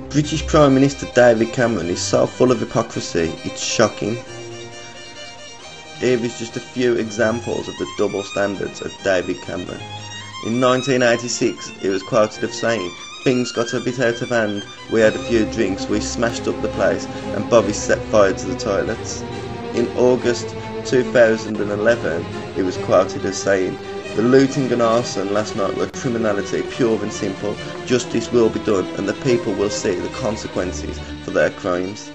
British Prime Minister David Cameron is so full of hypocrisy, it's shocking. Here is just a few examples of the double standards of David Cameron. In 1986, he was quoted of saying, "Things got a bit out of hand, we had a few drinks, we smashed up the place and Bobby set fire to the toilets." In August 2011, he was quoted as saying, "The looting and arson last night were criminality, pure and simple. Justice will be done and the people will see the consequences for their crimes."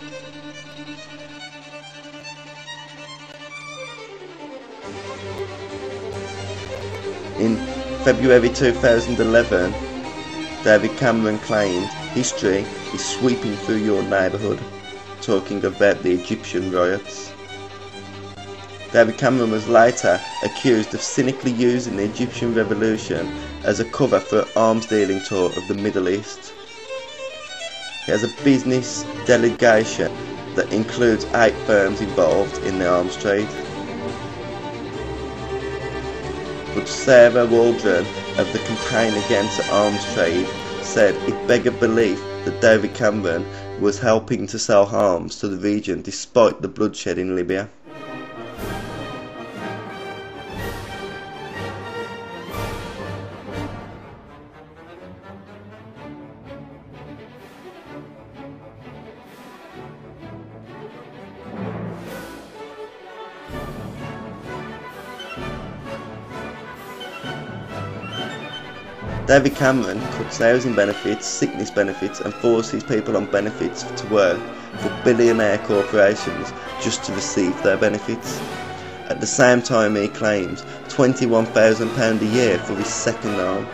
In February 2011, David Cameron claimed, "History is sweeping through your neighbourhood," talking about the Egyptian riots. David Cameron was later accused of cynically using the Egyptian revolution as a cover for an arms dealing tour of the Middle East. He has a business delegation that includes 8 firms involved in the arms trade. But Sarah Waldron of the Campaign Against the Arms Trade said it begged belief that David Cameron was helping to sell arms to the region despite the bloodshed in Libya. David Cameron cuts housing benefits, sickness benefits and forces people on benefits to work for billionaire corporations just to receive their benefits. At the same time he claims £21,000 a year for his second arm.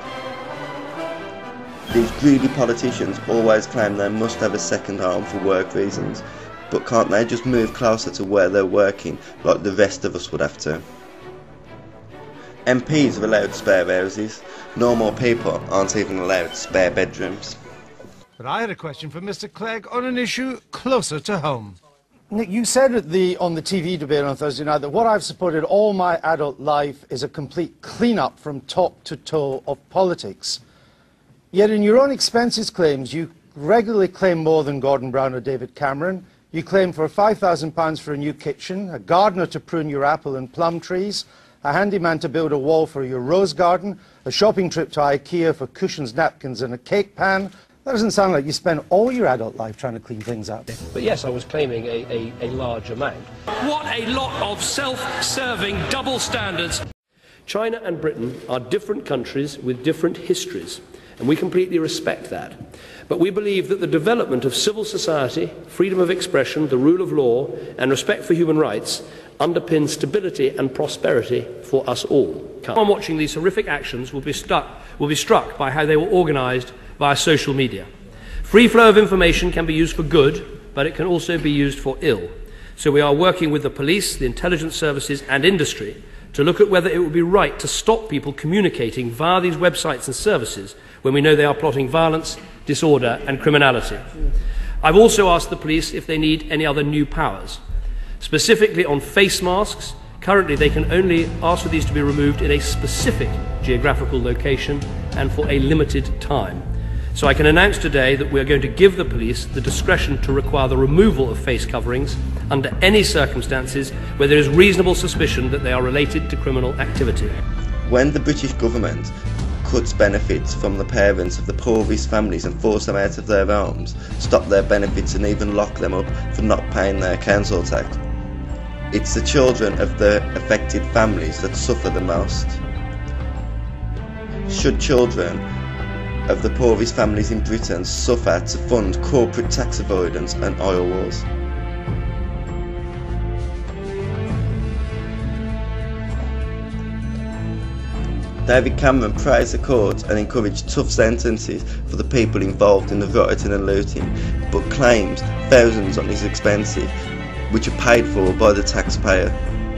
These greedy politicians always claim they must have a second arm for work reasons, but can't they just move closer to where they're working like the rest of us would have to? MPs are allowed spare houses. Normal people aren't even allowed spare bedrooms. But I had a question for Mr. Clegg on an issue closer to home. Nick, you said on the TV debate on Thursday night that what I've supported all my adult life is a complete clean-up from top to toe of politics. Yet in your own expenses claims, you regularly claim more than Gordon Brown or David Cameron. You claim for £5,000 for a new kitchen, a gardener to prune your apple and plum trees, a handyman to build a wall for your rose garden, a shopping trip to IKEA for cushions, napkins and a cake pan. That doesn't sound like you spent all your adult life trying to clean things up. But yes, I was claiming a large amount. What a lot of self-serving double standards. China and Britain are different countries with different histories, and we completely respect that. But we believe that the development of civil society, freedom of expression, the rule of law and respect for human rights underpins stability and prosperity for us all. Anyone watching these horrific actions will be struck by how they were organised via social media. Free flow of information can be used for good, but it can also be used for ill. So we are working with the police, the intelligence services and industry to look at whether it would be right to stop people communicating via these websites and services when we know they are plotting violence, disorder and criminality. I've also asked the police if they need any other new powers. Specifically on face masks, currently they can only ask for these to be removed in a specific geographical location and for a limited time. So I can announce today that we are going to give the police the discretion to require the removal of face coverings under any circumstances where there is reasonable suspicion that they are related to criminal activity. When the British government cuts benefits from the parents of the poorest families and force them out of their homes, stop their benefits and even lock them up for not paying their council tax, it's the children of the affected families that suffer the most. Should children of the poorest families in Britain suffer to fund corporate tax avoidance and oil wars? David Cameron praised the court and encouraged tough sentences for the people involved in the rioting and looting, but claims thousands on his expenses, which are paid for by the taxpayer.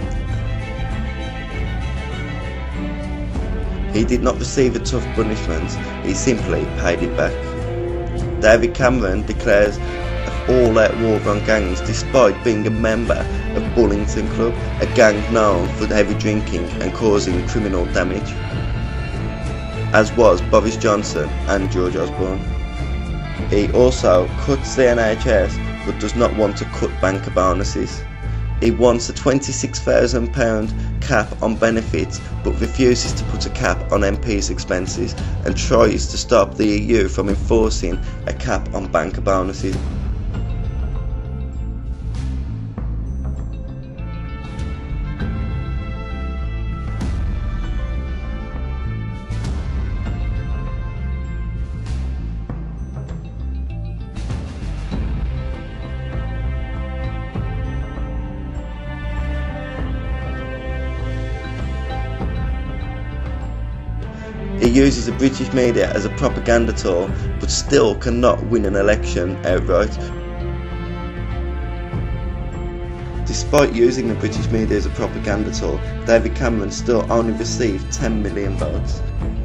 He did not receive a tough punishment, he simply paid it back. David Cameron declares an all-out war on gangs despite being a member of Bullington Club, a gang known for heavy drinking and causing criminal damage, as was Boris Johnson and George Osborne. He also cuts the NHS but does not want to cut banker bonuses. He wants a £26,000 cap on benefits but refuses to put a cap on MPs' expenses, and tries to stop the EU from enforcing a cap on banker bonuses. He uses the British media as a propaganda tool, but still cannot win an election outright. Despite using the British media as a propaganda tool, David Cameron still only received 10 million votes.